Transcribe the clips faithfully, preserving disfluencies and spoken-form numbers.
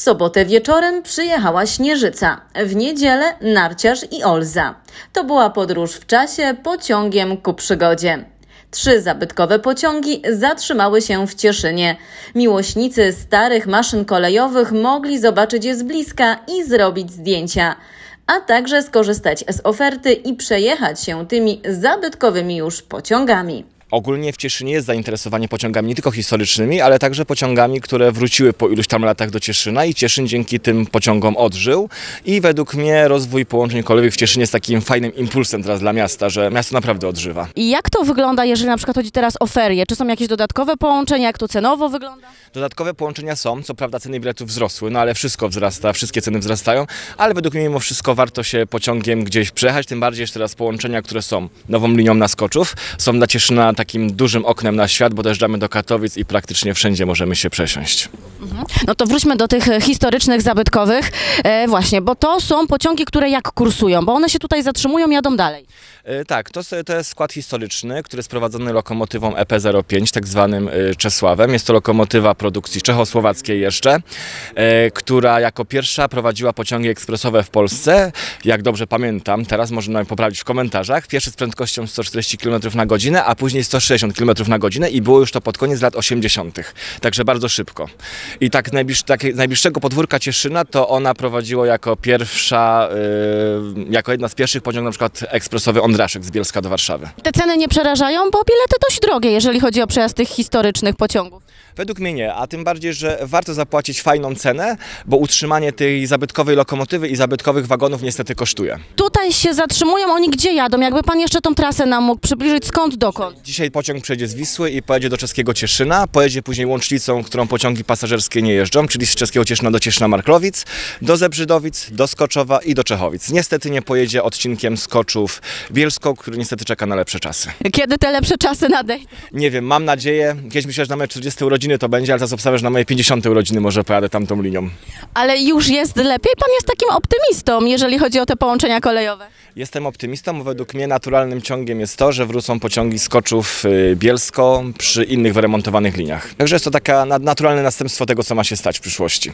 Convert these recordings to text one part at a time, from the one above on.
sobotę wieczorem przyjechała Śnieżyca, w niedzielę narciarz i Olza. To była podróż w czasie pociągiem ku przygodzie. Trzy zabytkowe pociągi zatrzymały się w Cieszynie. Miłośnicy starych maszyn kolejowych mogli zobaczyć je z bliska i zrobić zdjęcia, a także skorzystać z oferty i przejechać się tymi zabytkowymi już pociągami. Ogólnie w Cieszynie jest zainteresowanie pociągami nie tylko historycznymi, ale także pociągami, które wróciły po iluś tam latach do Cieszyna i Cieszyn dzięki tym pociągom odżył. I według mnie rozwój połączeń kolejowych w Cieszynie jest takim fajnym impulsem teraz dla miasta, że miasto naprawdę odżywa. I jak to wygląda, jeżeli na przykład chodzi teraz o ferie? Czy są jakieś dodatkowe połączenia? Jak to cenowo wygląda? Dodatkowe połączenia są, co prawda ceny biletów wzrosły, no ale wszystko wzrasta, wszystkie ceny wzrastają, ale według mnie mimo wszystko warto się pociągiem gdzieś przejechać, tym bardziej, że teraz połączenia, które są nową linią na Skoczów, są dla Cieszyna takim dużym oknem na świat, bo dojeżdżamy do Katowic i praktycznie wszędzie możemy się przesiąść. Mhm. No to wróćmy do tych historycznych, zabytkowych. E, właśnie, bo to są pociągi, które jak kursują, bo one się tutaj zatrzymują, jadą dalej. E, tak, to, to jest skład historyczny, który jest prowadzony lokomotywą E P zero pięć, tak zwanym e, Czesławem. Jest to lokomotywa produkcji czechosłowackiej jeszcze, e, która jako pierwsza prowadziła pociągi ekspresowe w Polsce. Jak dobrze pamiętam, teraz można mnie poprawić w komentarzach, pierwszy z prędkością sto czterdzieści kilometrów na godzinę, a później sto sześćdziesiąt kilometrów na godzinę i było już to pod koniec lat osiemdziesiątych. Także bardzo szybko. I tak, najbliż, tak z najbliższego podwórka Cieszyna to ona prowadziła jako pierwsza, yy, jako jedna z pierwszych pociągów na przykład ekspresowy Ondraszek z Bielska do Warszawy. Te ceny nie przerażają, bo bilety dość drogie, jeżeli chodzi o przejazd tych historycznych pociągów. Według mnie nie, a tym bardziej, że warto zapłacić fajną cenę, bo utrzymanie tej zabytkowej lokomotywy i zabytkowych wagonów niestety kosztuje. Tutaj się zatrzymują, oni gdzie jadą? Jakby pan jeszcze tą trasę nam mógł przybliżyć, skąd dokąd? Dzisiaj pociąg przejdzie z Wisły i pojedzie do czeskiego Cieszyna, pojedzie później łącznicą, którą pociągi pasażerskie nie jeżdżą, czyli z czeskiego Cieszyna do Cieszyna Marklowic, do Zebrzydowic, do Skoczowa i do Czechowic. Niestety nie pojedzie odcinkiem Skoczów-Bielsko, który niestety czeka na lepsze czasy. Kiedy te lepsze czasy nadejdą? Nie wiem, mam nadzieję, kiedyś myślę, że na moje czterdzieste urodziny to będzie, ale teraz obstawiam, że na moje pięćdziesiąte urodziny może pojadę tamtą linią. Ale już jest lepiej? Pan jest takim optymistą, jeżeli chodzi o te połączenia kolejowe. Jestem optymistą, bo według mnie naturalnym ciągiem jest to, że wrócą pociągi Skoczów-Bielsko przy innych wyremontowanych liniach. Także jest to takie naturalne następstwo tego, co ma się stać w przyszłości.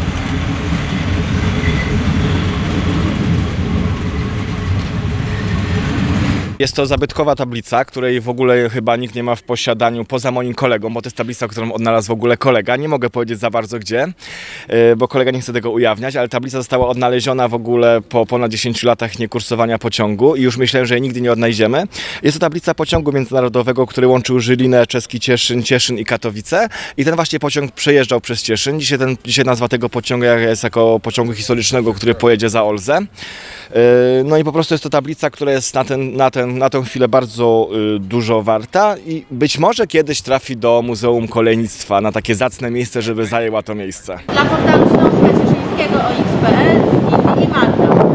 Jest to zabytkowa tablica, której w ogóle chyba nikt nie ma w posiadaniu poza moim kolegą, bo to jest tablica, którą odnalazł w ogóle kolega. Nie mogę powiedzieć za bardzo gdzie, bo kolega nie chce tego ujawniać, ale tablica została odnaleziona w ogóle po ponad dziesięciu latach niekursowania pociągu i już myślałem, że jej nigdy nie odnajdziemy. Jest to tablica pociągu międzynarodowego, który łączył Żylinę, czeski Cieszyn, Cieszyn i Katowice i ten właśnie pociąg przejeżdżał przez Cieszyn. Dzisiaj, ten, dzisiaj nazwa tego pociągu jest jako pociągu historycznego, który pojedzie za Olzę. No i po prostu jest to tablica, która jest na ten, na ten na tę chwilę bardzo y, dużo warta i być może kiedyś trafi do Muzeum Kolejnictwa, na takie zacne miejsce, żeby zajęła to miejsce. Dla portalu Śląska Cieszyńskiego o X kropka p l i, i Marta.